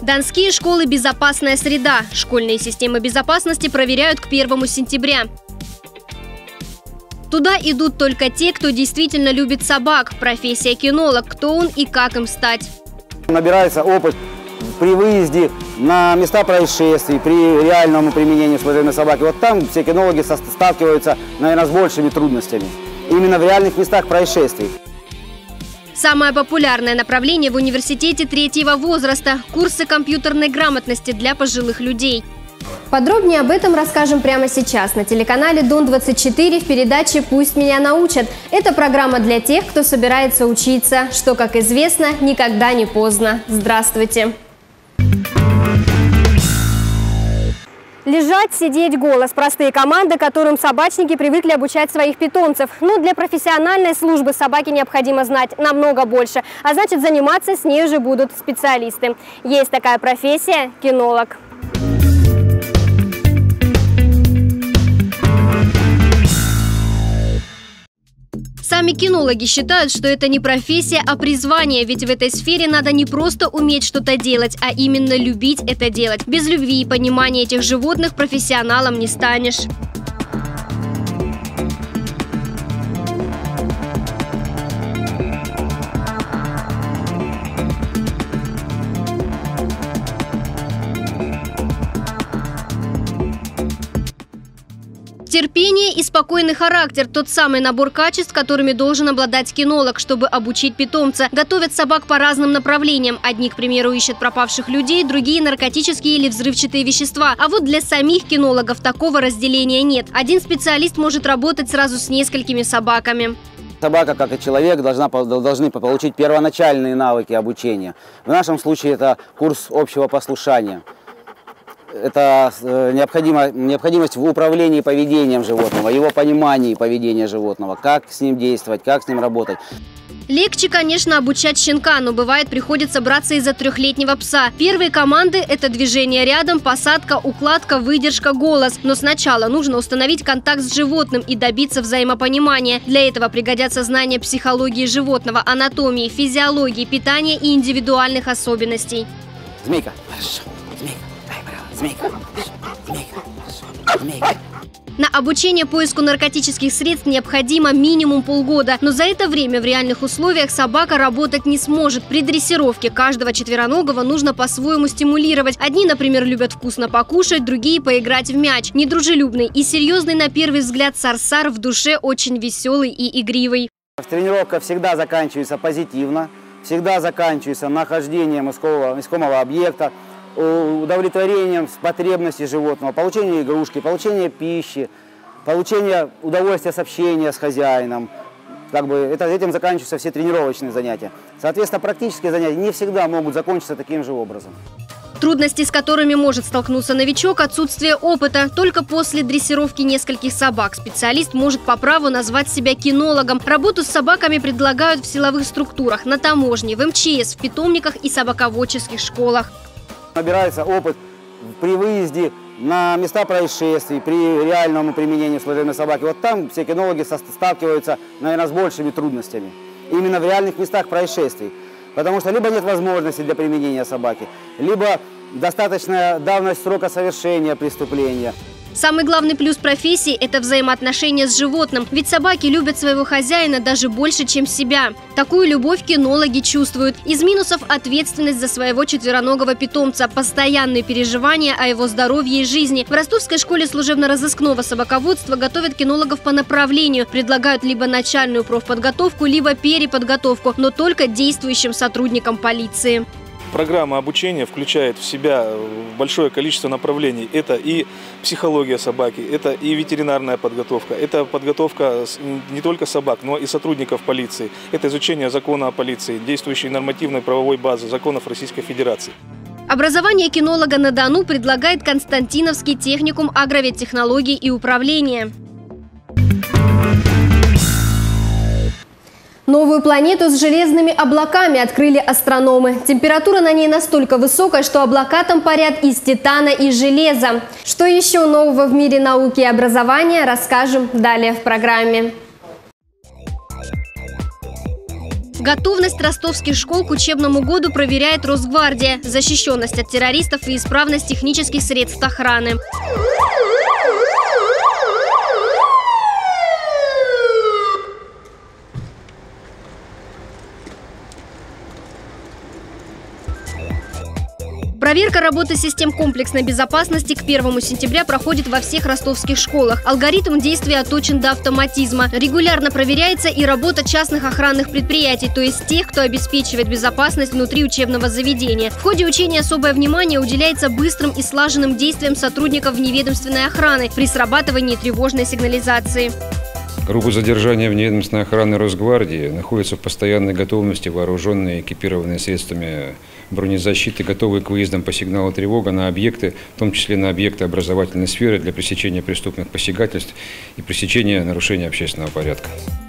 Донские школы «Безопасная среда». Школьные системы безопасности проверяют к 1 сентября. Туда идут только те, кто действительно любит собак. Профессия кинолог. Кто он и как им стать? Набирается опыт при выезде на места происшествий, при реальном применении служебной собаки. Вот там все кинологи сталкиваются, наверное, с большими трудностями. Именно в реальных местах происшествий. Самое популярное направление в университете 3-го возраста – курсы компьютерной грамотности для пожилых людей. Подробнее об этом расскажем прямо сейчас на телеканале Дон-24 в передаче «Пусть меня научат». Это программа для тех, кто собирается учиться, что, как известно, никогда не поздно. Здравствуйте! Лежать, сидеть, голос – простые команды, которым собачники привыкли обучать своих питомцев. Но для профессиональной службы собаке необходимо знать намного больше, а значит, заниматься с ней уже будут специалисты. Есть такая профессия – кинолог. Сами кинологи считают, что это не профессия, а призвание, ведь в этой сфере надо не просто уметь что-то делать, а именно любить это делать. Без любви и понимания этих животных профессионалом не станешь. Терпение и спокойный характер – тот самый набор качеств, которыми должен обладать кинолог, чтобы обучить питомца. Готовят собак по разным направлениям. Одни, к примеру, ищут пропавших людей, другие – наркотические или взрывчатые вещества. А вот для самих кинологов такого разделения нет. Один специалист может работать сразу с несколькими собаками. Собака, как и человек, должны получить первоначальные навыки обучения. В нашем случае это курс общего послушания. Это необходимость в управлении поведением животного, его понимании поведения животного, как с ним действовать, как с ним работать. Легче, конечно, обучать щенка, но бывает приходится браться из-за 3-летнего пса. Первые команды – это движение рядом, посадка, укладка, выдержка, голос. Но сначала нужно установить контакт с животным и добиться взаимопонимания. Для этого пригодятся знания психологии животного, анатомии, физиологии, питания и индивидуальных особенностей. Змейка. Хорошо. Змейка. Змейка. Змейка. Змейка. На обучение поиску наркотических средств необходимо минимум полгода. Но за это время в реальных условиях собака работать не сможет. При дрессировке каждого четвероногого нужно по-своему стимулировать. Одни, например, любят вкусно покушать, другие – поиграть в мяч. Недружелюбный и серьезный на первый взгляд Сарсар в душе очень веселый и игривый. Тренировка всегда заканчивается позитивно, всегда заканчивается нахождением искомого объекта, удовлетворением потребностей животного, получение игрушки, получение пищи, получение удовольствия с общения с хозяином. Этим заканчиваются все тренировочные занятия. Соответственно, практические занятия не всегда могут закончиться таким же образом. Трудности, с которыми может столкнуться новичок – отсутствие опыта. Только после дрессировки нескольких собак специалист может по праву назвать себя кинологом. Работу с собаками предлагают в силовых структурах, на таможне, в МЧС, в питомниках и собаководческих школах. Набирается опыт при выезде на места происшествий, при реальном применении служебной собаки. Вот там все кинологи сталкиваются, наверное, с большими трудностями. Именно в реальных местах происшествий. Потому что либо нет возможности для применения собаки, либо достаточная давность срока совершения преступления. Самый главный плюс профессии – это взаимоотношения с животным. Ведь собаки любят своего хозяина даже больше, чем себя. Такую любовь кинологи чувствуют. Из минусов – ответственность за своего четвероногого питомца, постоянные переживания о его здоровье и жизни. В Ростовской школе служебно-розыскного собаководства готовят кинологов по направлению. Предлагают либо начальную профподготовку, либо переподготовку, но только действующим сотрудникам полиции. Программа обучения включает в себя большое количество направлений. Это и психология собаки, это и ветеринарная подготовка, это подготовка не только собак, но и сотрудников полиции. Это изучение закона о полиции, действующей нормативной правовой базы законов Российской Федерации. Образование кинолога на Дону предлагает Константиновский техникум агроветтехнологий и управления. Новую планету с железными облаками открыли астрономы. Температура на ней настолько высокая, что облака там парят из титана и железа. Что еще нового в мире науки и образования, расскажем далее в программе. Готовность ростовских школ к учебному году проверяет Росгвардия, защищенность от террористов и исправность технических средств охраны. Проверка работы систем комплексной безопасности к 1 сентября проходит во всех ростовских школах. Алгоритм действия отточен до автоматизма. Регулярно проверяется и работа частных охранных предприятий, то есть тех, кто обеспечивает безопасность внутри учебного заведения. В ходе учения особое внимание уделяется быстрым и слаженным действиям сотрудников вневедомственной охраны при срабатывании тревожной сигнализации. Группа задержания вневедомственной охраны Росгвардии находится в постоянной готовности, вооруженные, экипированные средствами бронезащиты, готовые к выездам по сигналу тревога на объекты, в том числе на объекты образовательной сферы для пресечения преступных посягательств и пресечения нарушения общественного порядка.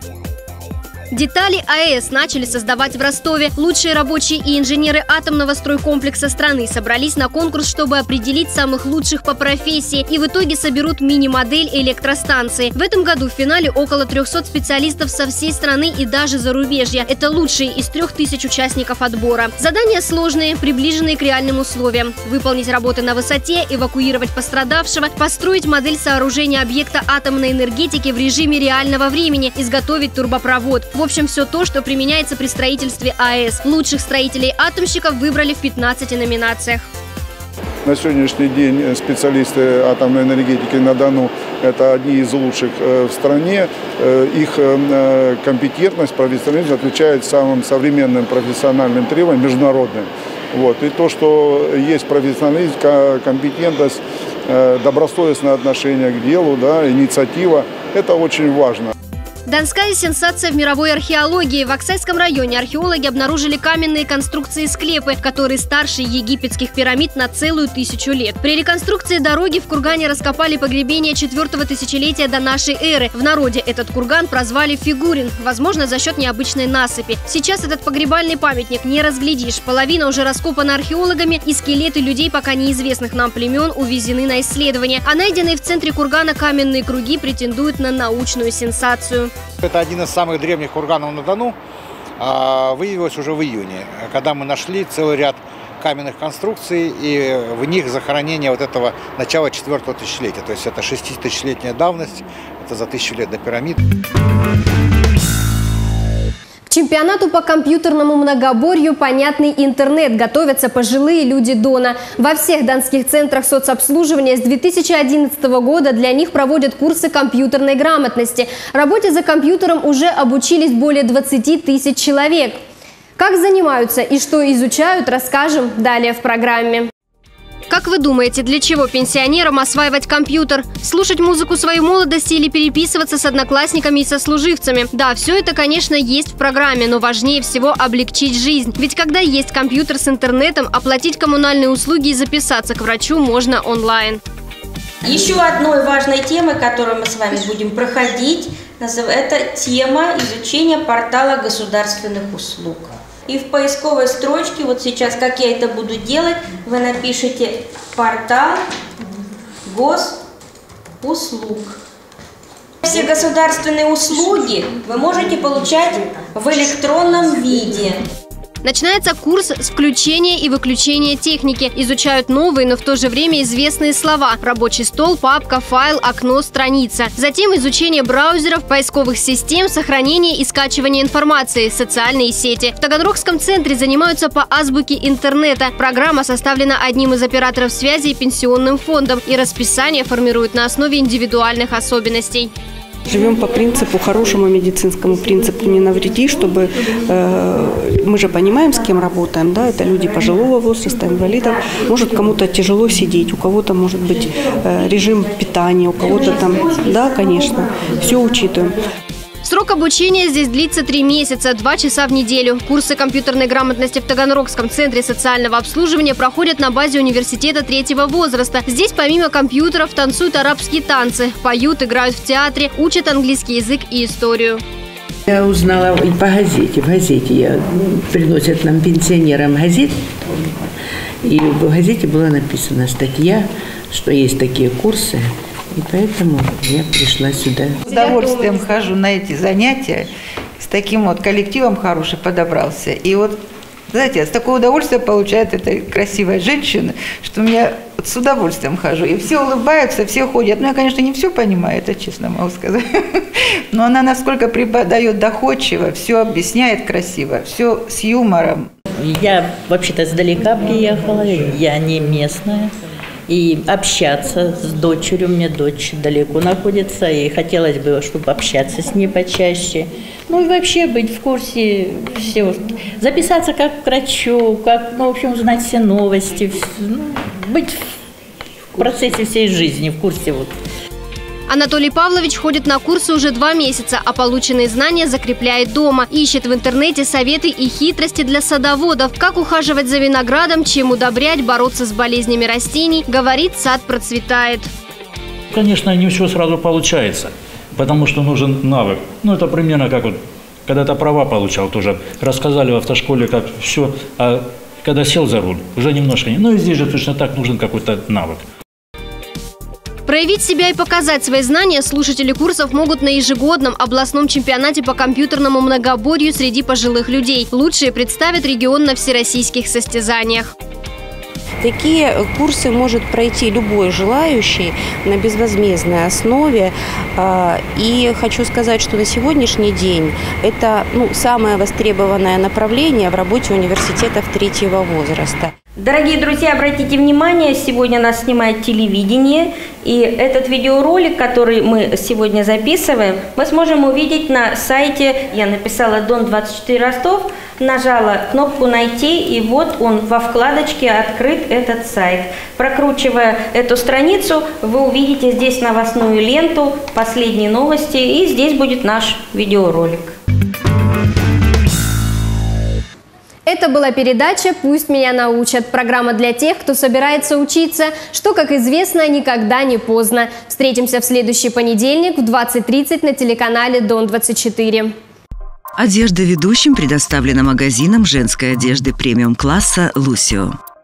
Детали АЭС начали создавать в Ростове. Лучшие рабочие и инженеры атомного стройкомплекса страны собрались на конкурс, чтобы определить самых лучших по профессии, и в итоге соберут мини-модель электростанции. В этом году в финале около 300 специалистов со всей страны и даже зарубежья. Это лучшие из 3000 участников отбора. Задания сложные, приближенные к реальным условиям. Выполнить работы на высоте, эвакуировать пострадавшего, построить модель сооружения объекта атомной энергетики в режиме реального времени, изготовить турбопровод. В общем, все то, что применяется при строительстве АЭС. Лучших строителей-атомщиков выбрали в 15 номинациях. На сегодняшний день специалисты атомной энергетики на Дону – это одни из лучших в стране. Их компетентность, профессионализм отвечает самым современным профессиональным требованиям, международным. И то, что есть профессионализм, компетентность, добросовестное отношение к делу, инициатива – это очень важно. Донская сенсация в мировой археологии. В Аксайском районе археологи обнаружили каменные конструкции-склепы, которые старше египетских пирамид на целую 1000 лет. При реконструкции дороги в кургане раскопали погребение 4-го тысячелетия до нашей эры. В народе этот курган прозвали Фигурин, возможно, за счет необычной насыпи. Сейчас этот погребальный памятник не разглядишь. Половина уже раскопана археологами, и скелеты людей пока неизвестных нам племен увезены на исследование. А найденные в центре кургана каменные круги претендуют на научную сенсацию. Это один из самых древних курганов на Дону. Выявилось уже в июне, когда мы нашли целый ряд каменных конструкций, и в них захоронение этого начала 4-го тысячелетия. То есть это 6000-летняя давность, это за 1000 лет до пирамид. К чемпионату по компьютерному многоборью «Понятный интернет» готовятся пожилые люди Дона. Во всех донских центрах соцобслуживания с 2011 года для них проводят курсы компьютерной грамотности. Работе за компьютером уже обучились более 20 000 человек. Как занимаются и что изучают, расскажем далее в программе. Как вы думаете, для чего пенсионерам осваивать компьютер? Слушать музыку своей молодости или переписываться с одноклассниками и сослуживцами? Да, все это, конечно, есть в программе, но важнее всего облегчить жизнь. Ведь когда есть компьютер с интернетом, оплатить коммунальные услуги и записаться к врачу можно онлайн. Еще одной важной темой, которую мы с вами будем проходить, это тема изучения портала государственных услуг. И в поисковой строчке, вот сейчас, как я это буду делать, вы напишите «портал госуслуг». Все государственные услуги вы можете получать в электронном виде. Начинается курс с включения и выключения техники. Изучают новые, но в то же время известные слова. Рабочий стол, папка, файл, окно, страница. Затем изучение браузеров, поисковых систем, сохранение и скачивание информации, социальные сети. В Таганрогском центре занимаются по азбуке интернета. Программа составлена одним из операторов связи и пенсионным фондом. И расписание формируют на основе индивидуальных особенностей. Живем по принципу, хорошему медицинскому принципу «не навреди», чтобы мы же понимаем, с кем работаем, да, это люди пожилого возраста, инвалидов. Может, кому-то тяжело сидеть, у кого-то может быть режим питания, у кого-то там, да, конечно, все учитываем. Срок обучения здесь длится 3 месяца, 2 часа в неделю. Курсы компьютерной грамотности в Таганрогском центре социального обслуживания проходят на базе университета 3-го возраста. Здесь помимо компьютеров танцуют арабские танцы, поют, играют в театре, учат английский язык и историю. Я узнала по газете. В газете приносят нам, пенсионерам, газет. И в газете была написана статья, что есть такие курсы. И поэтому я пришла сюда. С удовольствием хожу на эти занятия с таким вот коллективом хороший подобрался. И вот, знаете, с такое удовольствие получает эта красивая женщина, что я вот с удовольствием хожу. И все улыбаются, все ходят. Ну, я, конечно, не все понимаю, это честно могу сказать. Но она насколько преподает доходчиво, все объясняет красиво, все с юмором. Я вообще-то издалека приехала, я не местная. И общаться с дочерью, у меня дочь далеко находится, и хотелось бы, чтобы общаться с ней почаще. Ну и вообще быть в курсе всего, записаться как к врачу, как, ну, в общем, узнать все новости, ну, быть в процессе всей жизни, в курсе вот. Анатолий Павлович ходит на курсы уже 2 месяца, а полученные знания закрепляет дома. Ищет в интернете советы и хитрости для садоводов. Как ухаживать за виноградом, чем удобрять, бороться с болезнями растений. Говорит, сад процветает. Конечно, не все сразу получается, потому что нужен навык. Ну, это примерно как вот, когда-то права получал, тоже рассказали в автошколе, как все, а когда сел за руль, уже немножко не. Ну, и здесь же точно так нужен какой-то навык. Проявить себя и показать свои знания слушатели курсов могут на ежегодном областном чемпионате по компьютерному многоборью среди пожилых людей. Лучшие представят регион на всероссийских состязаниях. Такие курсы может пройти любой желающий на безвозмездной основе. И хочу сказать, что на сегодняшний день это самое востребованное направление в работе университетов 3-го возраста. Дорогие друзья, обратите внимание, сегодня нас снимает телевидение, и этот видеоролик, который мы сегодня записываем, мы сможем увидеть на сайте. Я написала Дон24 Ростов, нажала кнопку «Найти», и вот он во вкладочке открыт, этот сайт. Прокручивая эту страницу, вы увидите здесь новостную ленту, последние новости, и здесь будет наш видеоролик. Это была передача «Пусть меня научат». Программа для тех, кто собирается учиться, что, как известно, никогда не поздно. Встретимся в следующий понедельник в 20:30 на телеканале Дон24. Одежда ведущим предоставлена магазином женской одежды премиум-класса «Лусио».